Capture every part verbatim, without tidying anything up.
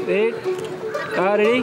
Wait. Uh, ready?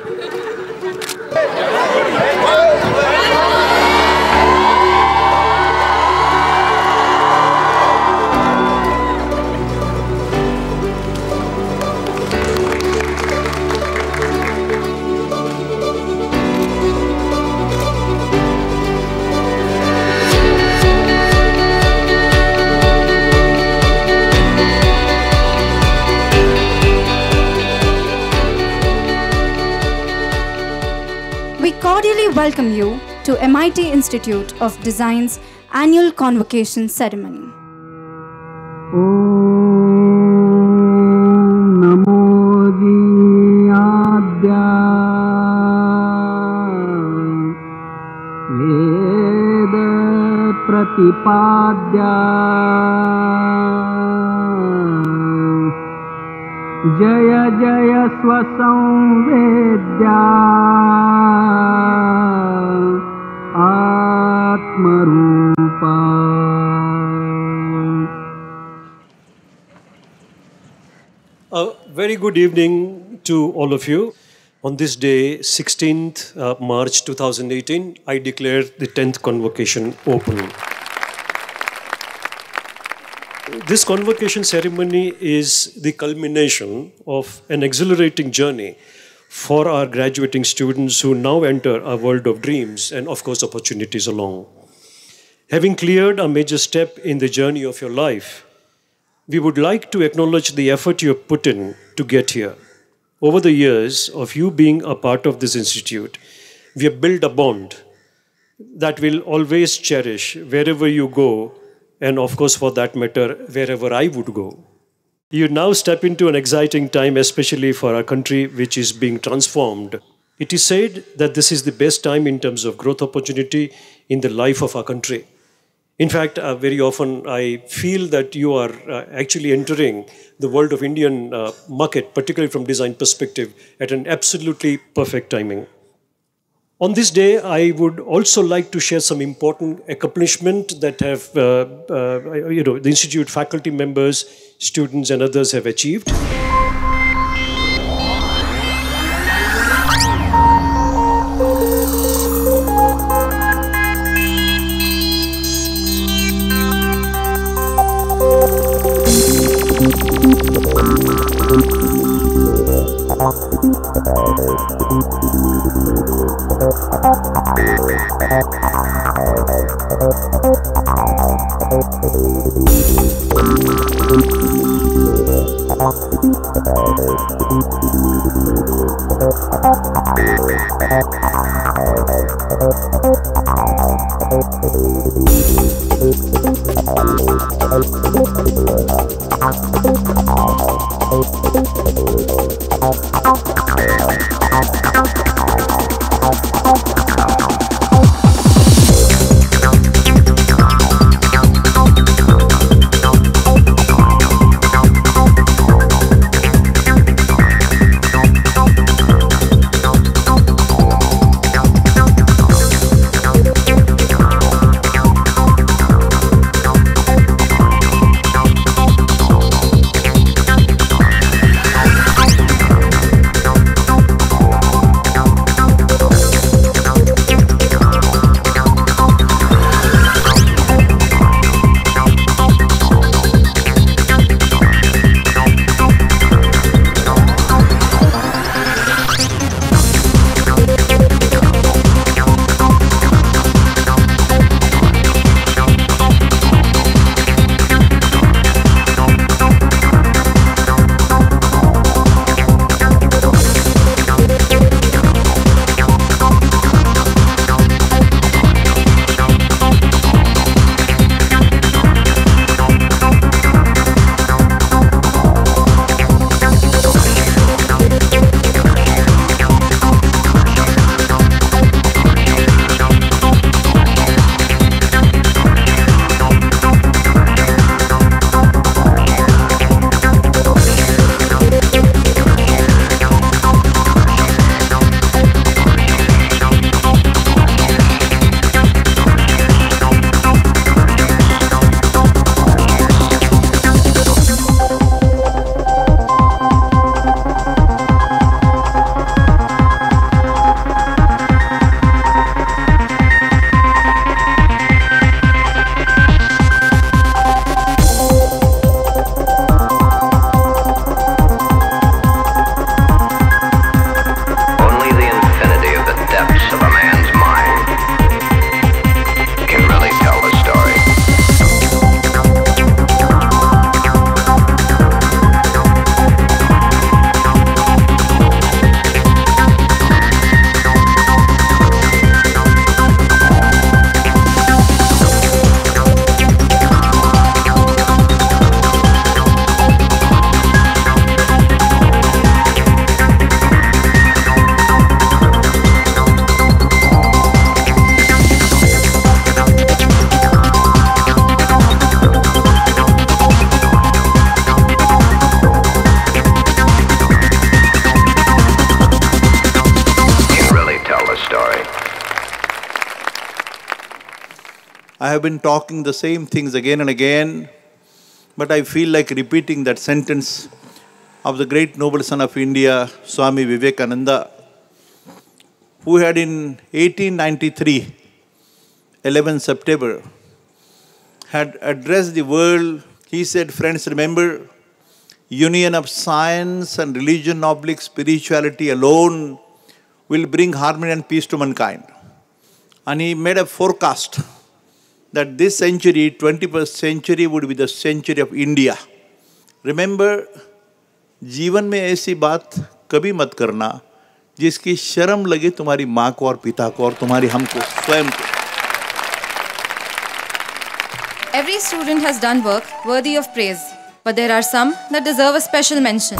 We cordially welcome you to M I T Institute of Design's annual Convocation ceremony. Om Namo Jiyadya Veda Pratipadya Jaya Jaya Swasamvedya Atmarupa. A very good evening to all of you. On this day, sixteenth uh, March two thousand eighteen, I declare the tenth Convocation open. This Convocation ceremony is the culmination of an exhilarating journey for our graduating students who now enter a world of dreams and, of course, opportunities along. Having cleared a major step in the journey of your life, we would like to acknowledge the effort you have put in to get here. Over the years of you being a part of this institute, we have built a bond that will always cherish wherever you go, and of course, for that matter, wherever I would go. You now step into an exciting time, especially for our country, which is being transformed. It is said that this is the best time in terms of growth opportunity in the life of our country. In fact, uh, very often I feel that you are uh, actually entering the world of Indian uh, market, particularly from design perspective, at an absolutely perfect timing. On this day, I would also like to share some important accomplishment that have, uh, uh, you know, the Institute faculty members, students and others have achieved. have been talking the same things again and again, but I feel like repeating that sentence of the great noble son of India, Swami Vivekananda, who had in eighteen ninety-three, eleventh September, had addressed the world. He said, friends, remember, union of science and religion oblique spirituality alone will bring harmony and peace to mankind. And he made a forecast that this century, twenty-first century, would be the century of India. Remember, जीवन में ऐसी बात कभी मत करना जिसकी शर्म लगे तुम्हारी माँ को और पिता को और तुम्हारी हमको स्वयं को. Every student has done work worthy of praise, but there are some that deserve a special mention.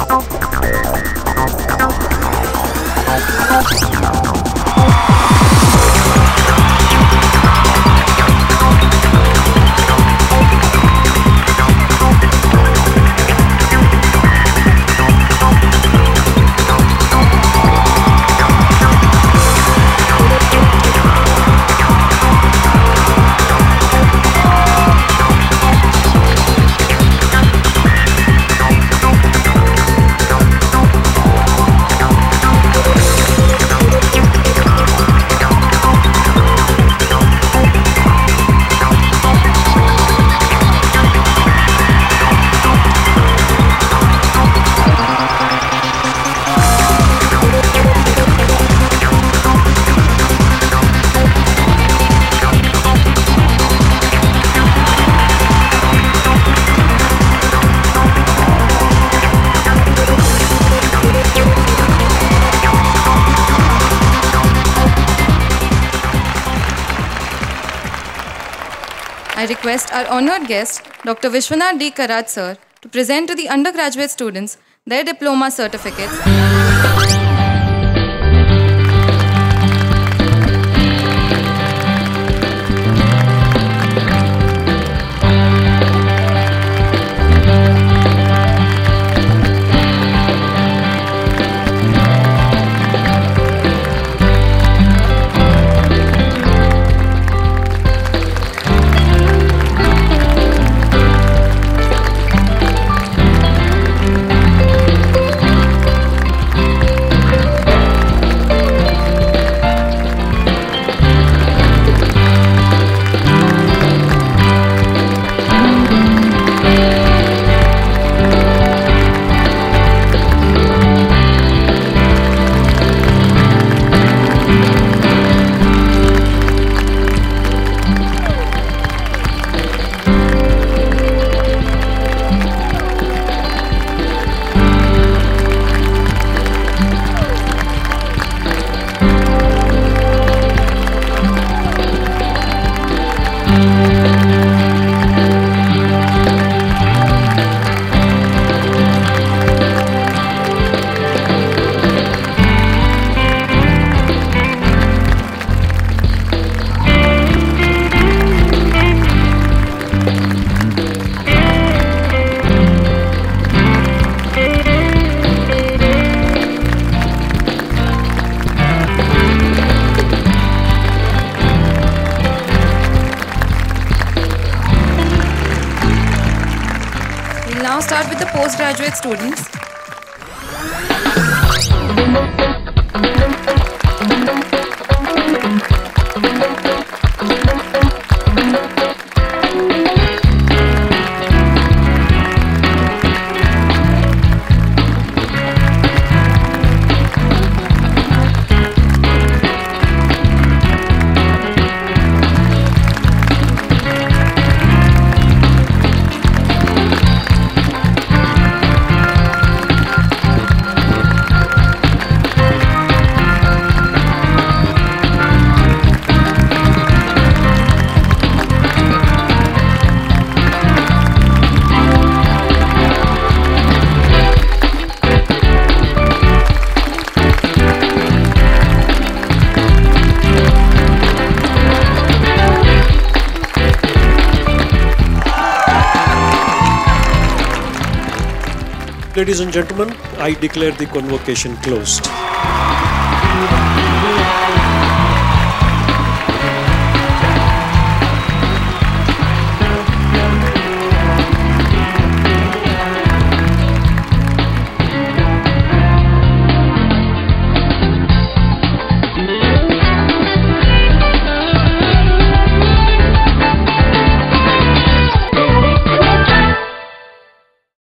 I request our honoured guest, Doctor Vishwanath D. Karat sir, to present to the undergraduate students their diploma certificates. Now start with the postgraduate students. Ladies and gentlemen, I declare the convocation closed.